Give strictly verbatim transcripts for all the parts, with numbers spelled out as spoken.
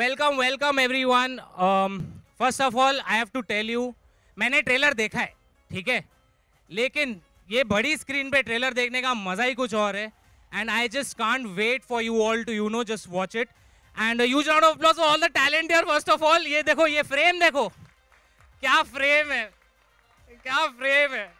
Welcome welcome everyone. First of all I have to tell you, मैंने trailer देखा है, ठीक है, लेकिन ये बड़ी स्क्रीन पे ट्रेलर देखने का मजा ही कुछ और है। And I just can't wait for you all to you know just watch it and huge round of applause for all the talent here. First of all ये देखो, ये फ्रेम देखो, क्या फ्रेम है, क्या फ्रेम है।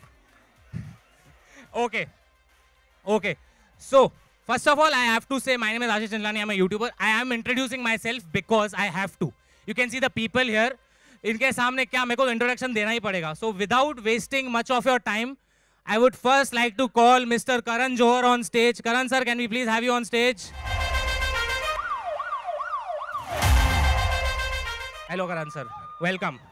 Okay okay, so first of all, I have to say my name is Ashish Chandlani. I'm a YouTuber. I am introducing myself because I have to. You can see the people here. इनके सामने क्या मेरे को introduction देना ही पड़ेगा. So without wasting much of your time, I would first like to call Mister Karan Johar on stage. Karan sir, can we please have you on stage? Hello Karan sir, welcome.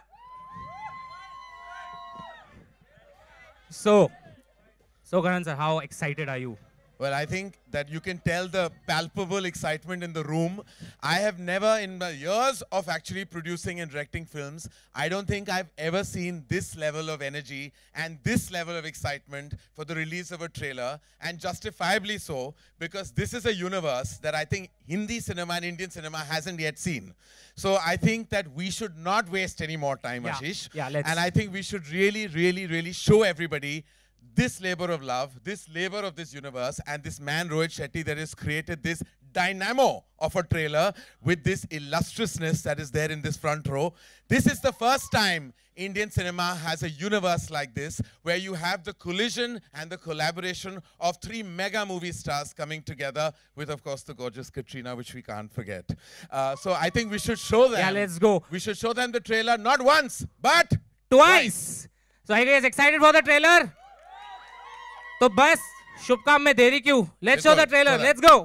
So, so Karan sir, how excited are you? Well, I think that you can tell the palpable excitement in the room. I have never, in the years of actually producing and directing films, I don't think I've ever seen this level of energy and this level of excitement for the release of a trailer, and justifiably so, because this is a universe that I think Hindi cinema and Indian cinema hasn't yet seen. So I think that we should not waste any more time, Yeah. Ashish. Yeah, let's. And I think we should really, really, really show everybody this labor of love, this labor of this universe, and this man Rohit Shetty that has created this dynamo of a trailer with this illustriousness that is there in this front row. This is the first time Indian cinema has a universe like this, where you have the collision and the collaboration of three mega movie stars coming together with, of course, the gorgeous Katrina, which we can't forget. Uh, so I think we should show them. Yeah, let's go. We should show them the trailer, not once, but Twice. So are you guys excited for the trailer? तो बस शुभ काम में देरी क्यों? Let's show the trailer. Let's go.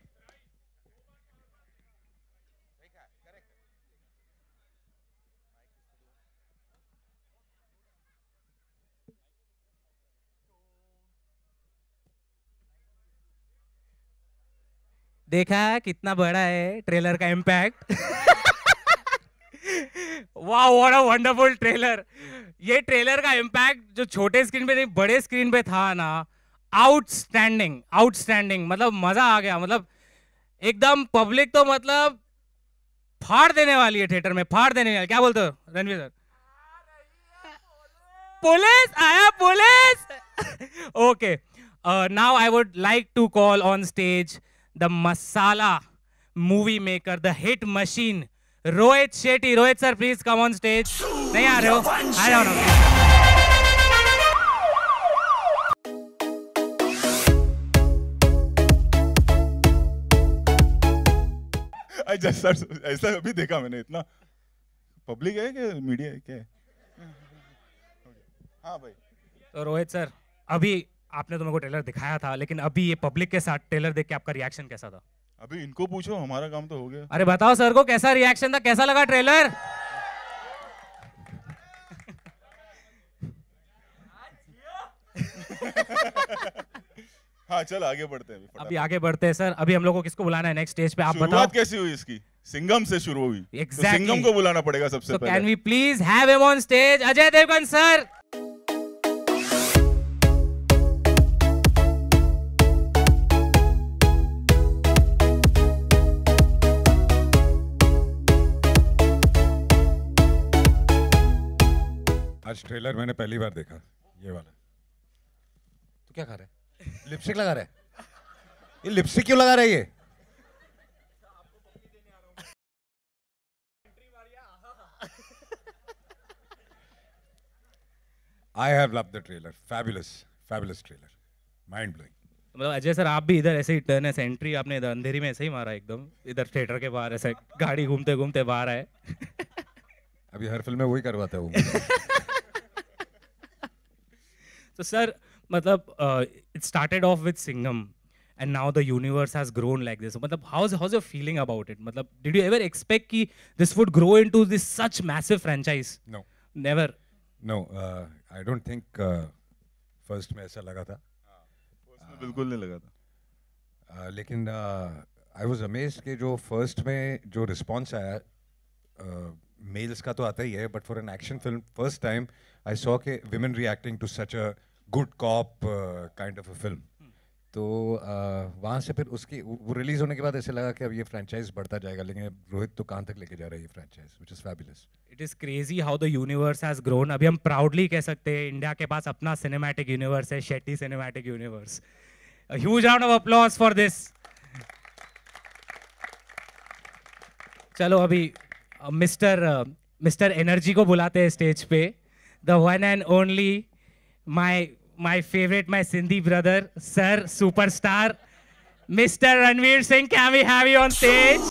देखा कितना बड़ा है ट्रेलर का इम्पैक्ट। वाह, व्हाट अ वंडरफुल ट्रेलर। ये ट्रेलर का इम्पैक्ट जो छोटे स्क्रीन पे नहीं बड़े स्क्रीन पे था ना, आउटस्टैंडिंग आउटस्टैंडिंग। मतलब मजा आ गया, मतलब एकदम पब्लिक तो मतलब फाड़ देने वाली है थिएटर में, फाड़ देने वाली। क्या बोलते हो रणवीर सर? पुलिस आया, police. Okay, now I would like to call on stage the masala movie maker, the hit machine, Rohit Shetty. Rohit sir please come on stage. नहीं आ रहे हो? आ जाओ ना। जैसा ऐसा अभी देखा मैंने, इतना पब्लिक है कि मीडिया है क्या है? हाँ भाई। तो रोहित सर, अभी आपने तो मेरे को ट्रेलर दिखाया था, लेकिन अभी ये पब्लिक के साथ ट्रेलर देख के आपका रिएक्शन कैसा था? अभी इनको पूछो, हमारा काम तो हो गया। अरे बताओ सर को कैसा रिएक्शन था, कैसा लगा ट्रेलर? हाँ चल आगे बढ़ते हैं। अभी आगे बढ़ते हैं सर। अभी हम लोग को किसको बुलाना है नेक्स्ट स्टेज पे, आप बताओ। शुरुआत कैसी हुई इसकी? सिंघम से शुरू हुई। Exactly. तो सिंघम को बुलाना पड़ेगा सबसे so पहले। Can we please have him on stage? Ajay Devgn sir. आज ट्रेलर मैंने पहली बार देखा, ये वाला। तू क्या खा रहा है? लिपस्टिक लगा रहा है? ये लिपस्टिक क्यों लगा रहा है ये? I have loved the trailer. Fabulous, fabulous trailer. Mind blowing. मतलब अजय सर आप भी इधर ऐसे ही टर्न ऐसे एंट्री आपने इधर अंधेरी में ऐसे ही मारा, एकदम इधर थिएटर के बाहर ऐसे गाड़ी घूमते घूमते बाहर आए। अभी हर फिल्म में वही करवाता हूँ। तो सर मतलब it started off with Singham and now the universe has grown like this. मतलब how's how's your feeling about it? मतलब did you ever expect कि this would grow into this such massive franchise? No. Never. No, uh, I don't think uh, first में ऐसा लगा था। first में बिल्कुल नहीं लगा था। uh, लेकिन uh, I was amazed कि जो first में जो response आया, uh, males का तो आता ही है, but for an action film first time I saw कि women reacting to such a good cop uh, kind of a film. तो वहाँ से फिर उसकी वो रिलीज होने के बाद ऐसे लगा कि अब ये फ्रेंचाइज बढ़ता जाएगा, लेकिन रोहित तो कहाँ तक लेके जा रहा है ये franchise, which is fabulous. It is crazy how the universe has grown. अभी हम प्राउडली कह सकते हैं इंडिया के पास अपना सिनेमैटिक यूनिवर्स है, Shetty cinematic universe. A huge round of applause for this. चलो अभी मिस्टर मिस्टर एनर्जी को बुलाते हैं स्टेज पे। The one and only my my favourite, my Sindhi brother, sir superstar mister Ranveer Singh, can we have you on stage?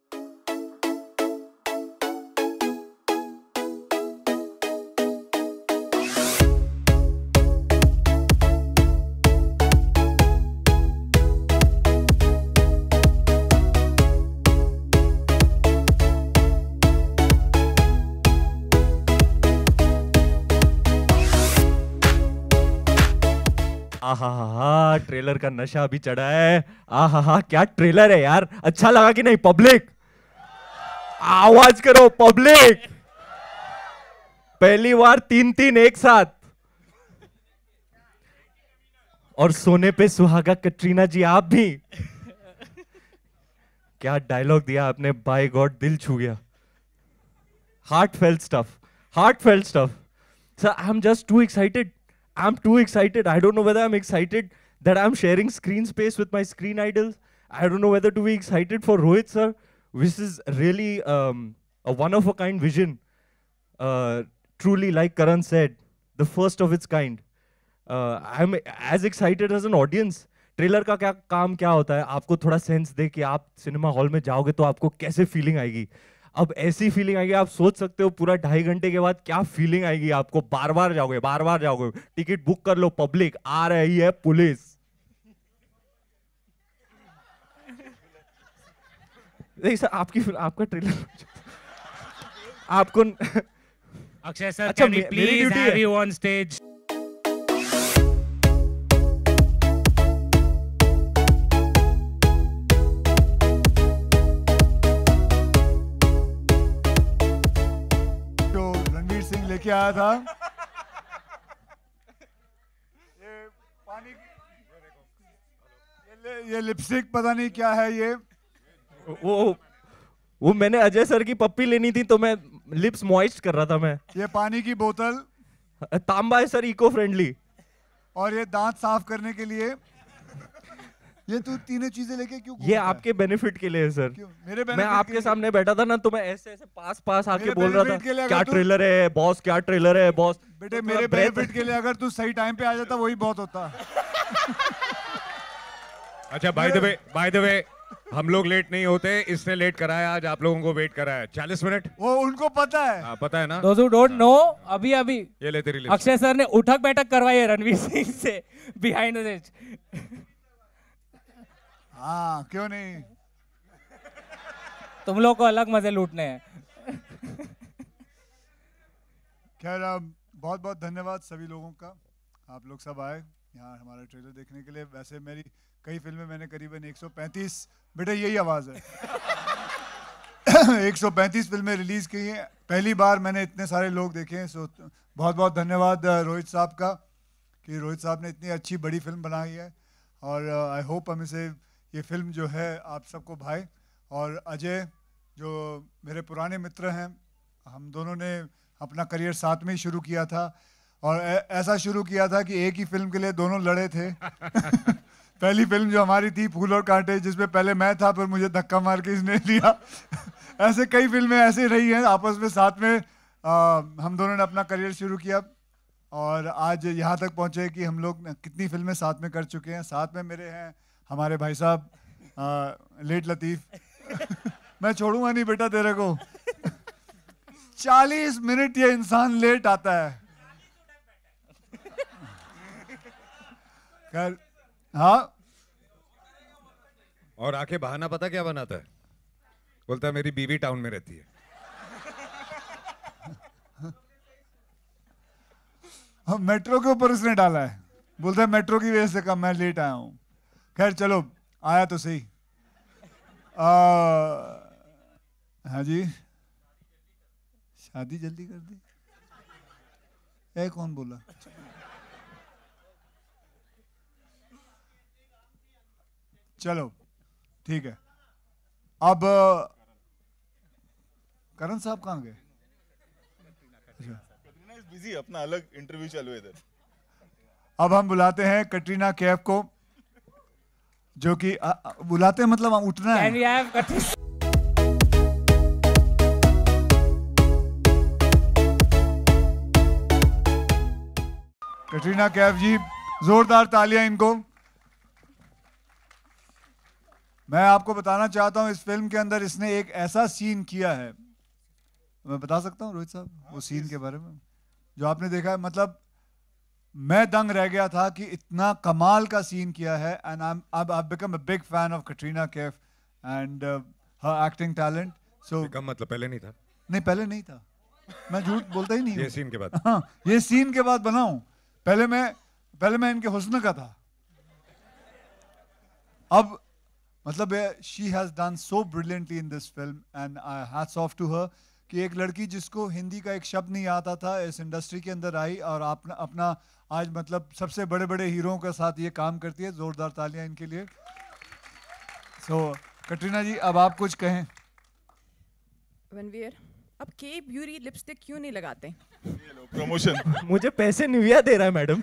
आहा हा, trailer का नशा अभी चढ़ा है। आहा हा, क्या ट्रेलर है यार, अच्छा लगा कि नहीं? पब्लिक आवाज करो, पब्लिक। पहली बार तीन तीन एक साथ। और सोने पे सुहागा कटरीना जी आप भी। क्या डायलॉग दिया आपने, बाय गॉड दिल छू गया। Heartfelt stuff, heartfelt stuff. Sir I am just too excited. I'm too excited. I don't know whether I'm excited that I'm sharing screen space with my screen idols. I don't know whether to be excited for Rohit sir, which is really um, a one-of-a-kind vision. Uh, truly, like Karan said, the first of its kind. Uh, I'm as excited as an audience. Trailer का क्या काम क्या होता है, आपको थोड़ा sense they कि आप सिनेमा हॉल में जाओगे तो आपको कैसे फीलिंग आएगी। अब ऐसी फीलिंग आएगी, आप सोच सकते हो पूरा ढाई घंटे के बाद क्या फीलिंग आएगी आपको। बार बार जाओगे, बार बार जाओगे। टिकट बुक कर लो, पब्लिक आ रही है पुलिस। नहीं सर, आपकी आपका ट्रेलर आपको अक्षय सर, अच्छा, कैन वी मे- मेरी प्लीज duty हैव है। You on stage? लेके आया था ये पानी, ये, ये लिपस्टिक पता नहीं क्या है ये। वो वो मैंने अजय सर की पप्पी लेनी थी तो मैं लिप्स मॉइस्ट कर रहा था मैं। ये पानी की बोतल, तांबा है सर, इको फ्रेंडली। और ये दांत साफ करने के लिए। ये तू तीनों चीजें लेके क्यों ये आपके बेनिफिट के लिए है सर। क्यों? मेरे मैं benefit आपके के सामने बैठा था ना तो मैं ऐसे ऐसे पास पास आके मेरे बोल रहा benefit के लिए था अगर क्या तू- ट्रेलर है बॉस, क्या ट्रेलर है बॉस। बेटे तो मेरे थोड़ा breath- बेनिफिट के लिए अगर तू सही टाइम पे आ जाता वही बहुत होता। अच्छा, by the way by the way हम लोग लेट नहीं होते, इसने लेट कराया, आज आप लोगों को वेट कराया चालीस मिनट। वो उनको पता है। हाँ, पता है ना। Those who don't know, अभी अभी ये ले तेरी लिस्ट। अक्षय सर ने उठक बैठक करवाई है रणवीर सिंह से बिहाइंड द स्टेज। हाँ क्यों नहीं। तुम लोग को अलग मजे लूटने हैं। खैर बहुत बहुत धन्यवाद सभी लोगों का, आप लोग सब आए यहाँ हमारा ट्रेलर देखने के लिए। वैसे मेरी कई फिल्में मैंने करीबन एक सौ पैंतीस, बेटा यही आवाज़ है, एक सौ पैंतीस फिल्में रिलीज़ की हैं। पहली बार मैंने इतने सारे लोग देखे हैं। सो बहुत बहुत धन्यवाद रोहित साहब का कि रोहित साहब ने इतनी अच्छी बड़ी फिल्म बनाई है। और आई होप हम इसे ये फिल्म जो है आप सबको भाई। और अजय जो मेरे पुराने मित्र हैं, हम दोनों ने अपना करियर साथ में ही शुरू किया था और ऐसा शुरू किया था कि एक ही फिल्म के लिए दोनों लड़े थे। पहली फिल्म जो हमारी थी फूल और कांटे, जिसमें पहले मैं था फिर मुझे धक्का मार के इसने लिया। ऐसे कई फिल्में ऐसे रही हैं आपस में साथ में। आ, हम दोनों ने अपना करियर शुरू किया और आज यहाँ तक पहुँचे कि हम लोग कितनी फिल्में साथ में कर चुके हैं। साथ में मेरे हैं हमारे भाई साहब लेट लतीफ़। मैं छोड़ूंगा नहीं बेटा तेरे को। चालीस मिनट ये इंसान लेट आता है। खैर हाँ, और आके बहाना पता क्या बनाता है, बोलता है मेरी बीवी टाउन में रहती है। हाँ, मेट्रो के ऊपर उसने डाला है, बोलता है मेट्रो की वजह से कम मैं लेट आया हूँ। खैर चलो आया तो सही। आ, हाँ जी, शादी जल्दी कर दी। ए कौन बोला? चलो ठीक है. अब uh, करण साहब कहाँ गए? कटरीना इज बिजी, अपना अलग इंटरव्यू चालू है इधर. अब हम बुलाते हैं कटरीना कैफ को, जो कि आ, आ, बुलाते हैं मतलब उठना है. Can we have Katrina? Katrina Kaif जी, जोरदार तालियां इनको. मैं आपको बताना चाहता हूं इस फिल्म के अंदर इसने एक ऐसा सीन किया है, मैं बता सकता हूं रोहित साहब वो सीन के बारे में जो आपने देखा है. मतलब मैं दंग रह गया था कि इतना कमाल का सीन किया है. And I I I become a big fan of Katrina Kaif and her acting talent. So कम मतलब पहले नहीं था. नहीं, पहले नहीं था, मैं झूठ बोलता ही नहीं हूं. ये सीन के बाद. हाँ, ये सीन के बाद बना हूं. पहले मैं पहले मैं इनके हुस्न का था. अब मतलब she has done so brilliantly in this film and I hats off to her कि एक लड़की जिसको हिंदी का एक शब्द नहीं आता था इस इंडस्ट्री के अंदर आई और अपना अपना आज मतलब सबसे बड़े बड़े हीरोओं के साथ ये काम करती है. जोरदार तालियां इनके लिए. सो so, कटरीना जी अब आप कुछ कहें. रणवीर, अब के ब्यूटी लिपस्टिक क्यों नहीं लगाते? प्रमोशन. मुझे पैसे निविया दे रहा है मैडम.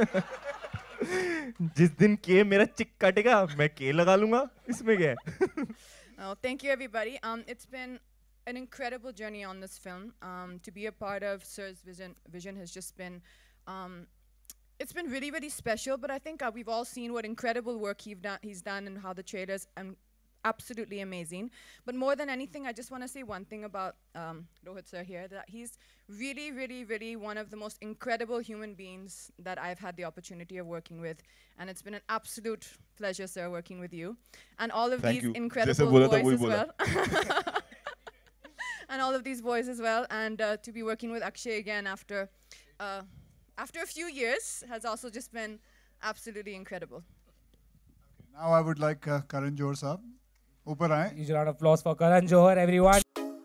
जिस दिन के मेरा चिक काटेगा मैं के लगा लूंगा, इसमें क्या है? Oh, thank you everybody. Um, it's been an incredible journey on this film. Um, to be a part of Sir's vision, vision has just been, um, it's been really, really special. But I think uh, we've all seen what incredible work he've done, he's done, and how the trailers um, absolutely amazing. But more than anything, I just want to say one thing about um, Rohit sir here, that he's really, really, really one of the most incredible human beings that I've had the opportunity of working with. And it's been an absolute pleasure, sir, working with you. And all of Thank these you. incredible Jaise bola tha, boys wohi as bola. well. And all of these boys as well. And uh, to be working with Akshay again after, uh, after a few years has also just been absolutely incredible. Now I would like uh, Karan Johar साहब ऊपर आए. Huge round of applause for Karan Johar, everyone.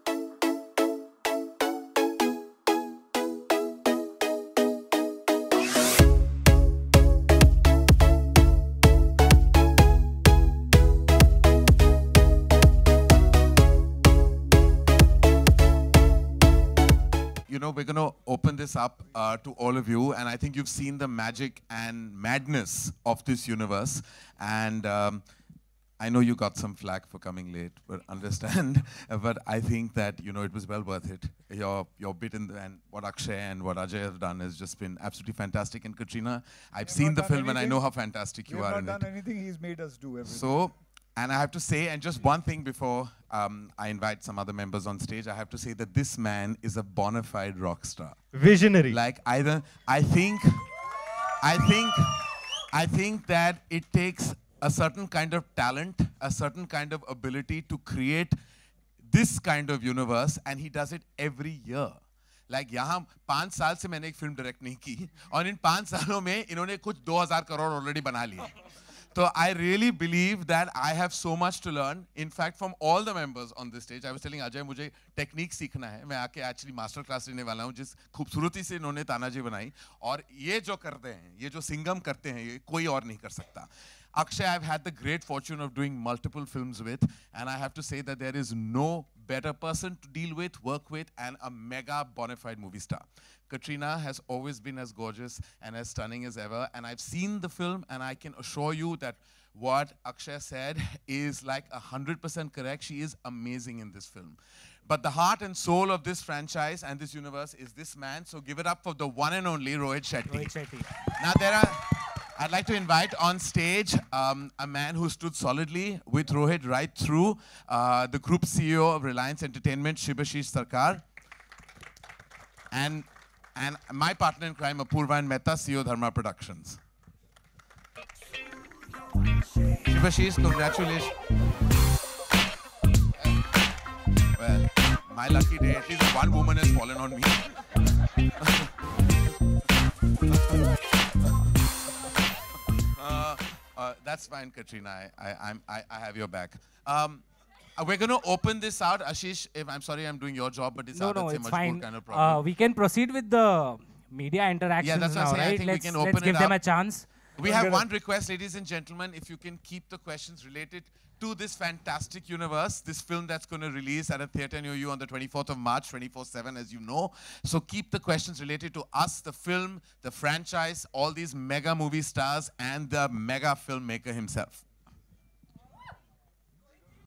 You know, we're going to open this up uh, to all of you, and I think you've seen the magic and madness of this universe. And um, I know you got some flack for coming late, but understand. But I think that, you know, it was well worth it. Your your bit in the, and what Akshay and what Ajay have done has just been absolutely fantastic. And Katrina, I've seen the film and I know how fantastic you are in We have it. not done anything. He's made us do everything. So, and I have to say, and just one thing before um, I invite some other members on stage, I have to say that this man is a bona fide rock star. Visionary. Like either, I think, I think, I think that it takes a certain kind of talent, a certain kind of ability to create this kind of universe, and he does it every year. Like यहाँ पाँच साल से मैंने एक film direct नहीं की, और इन पाँच सालों में इन्होंने कुछ दो हज़ार करोड़ ऑलरेडी बना लिए. So I really believe that I have so much to learn. In fact, from all the members on this stage, I was telling Ajay, मुझे टेक्निक सीखना है. मैं आके actually मास्टर क्लास लेने वाला हूँ, जिस खूबसूरती से इन्होंने तानाजी बनाई. और ये जो करते हैं, ये जो सिंगम करते हैं, ये कोई और नहीं कर सकता. Akshay, I've had the great fortune of doing multiple films with, and I have to say that there is no better person to deal with, work with, and a mega bona fide movie star. Katrina has always been as gorgeous and as stunning as ever, and I've seen the film, and I can assure you that what Akshay said is like one hundred percent correct. She is amazing in this film. But the heart and soul of this franchise and this universe is this man, so give it up for the one and only Rohit Shetty. Rohit Shetty. Now there are, I'd like to invite on stage um, a man who stood solidly with Rohit right through, uh, the group C E O of Reliance Entertainment, Shibashish Sarkar. And, and my partner in crime, Apurva and Mehta, C E O Dharma Productions. Shibashish, congratulations. Well, my lucky day, at least one woman has fallen on me. uh, uh, that's fine, Katrina. I, I, I'm, I, I have your back. Um, uh, we're going to open this out. Ashish, if I'm sorry I'm doing your job, but it's No, out. no, It's a it's much fine. more kind of problem. Uh, we can proceid with the media interactions that's what I'm now, saying. I right? think we Let's, can let's open give it them up. a chance. We have one request, ladies and gentlemen, if you can keep the questions related to this fantastic universe, this film that's going to release at a theater near you on the twenty-fourth of March, twenty-four seven, as you know. So keep the questions related to us, the film, the franchise, all these mega movie stars, and the mega filmmaker himself.